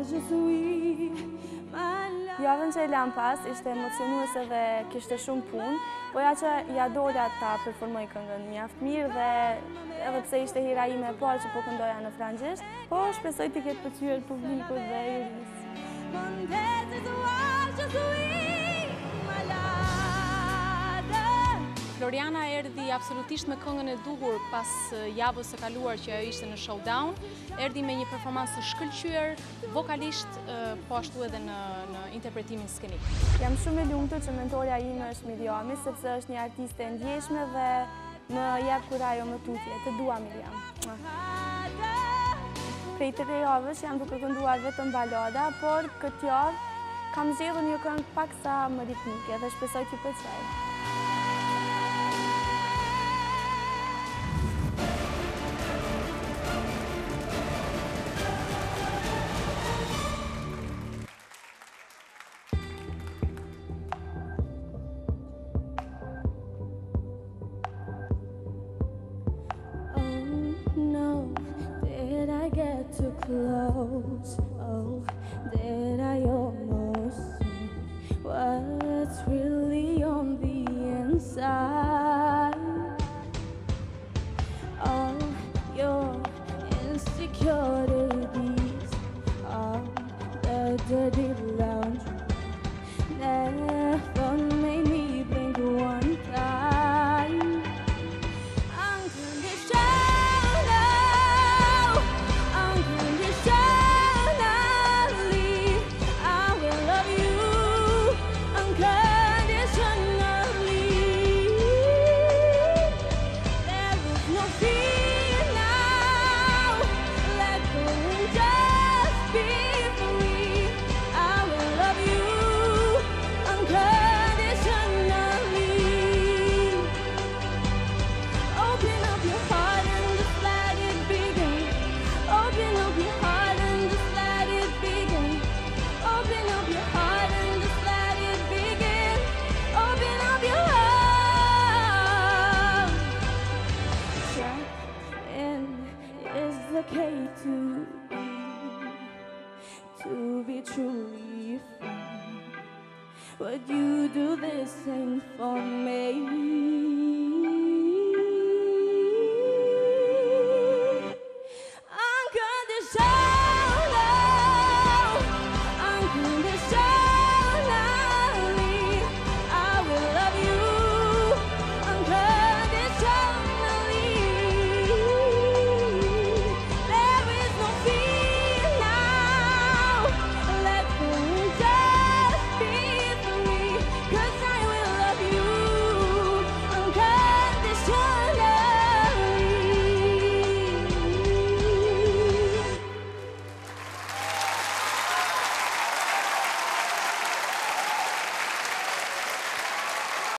Javën që e lam pas ishte emocionuese dhe kishte shumë punë, po ja që ja dola ta performoj këngën mjaft mirë dhe edhe pse ishte hira ime e parë që po këndoja në francezisht, po shpresoj të ketë pëlqyer publikut dhe jurisë. Floriana erdhi absolutisht me këngën e duhur pas javës së kaluar që ajo ishte në showdown. Erdhi me një performansë të shkëlqyer, vokalisht, po ashtu edhe në interpretimin skenik. Jam shumë e lumtur që mentorja ime është Miriami, sepse është një artiste e ndjeshme dhe më jep kurajo më tutje, të dua Miriam. Prej 3 javësh jam duke kënduar vetëm balada, por këtë javë kam zgjedhur një këngë paksa më ritmike dhe shpresoj t'ju pëlqejë. Too close, oh, did I almost see what's really on the inside? All your insecurities, all the dirty laundry never made me blink one time. Okay to be truly free, but you do this thing for me.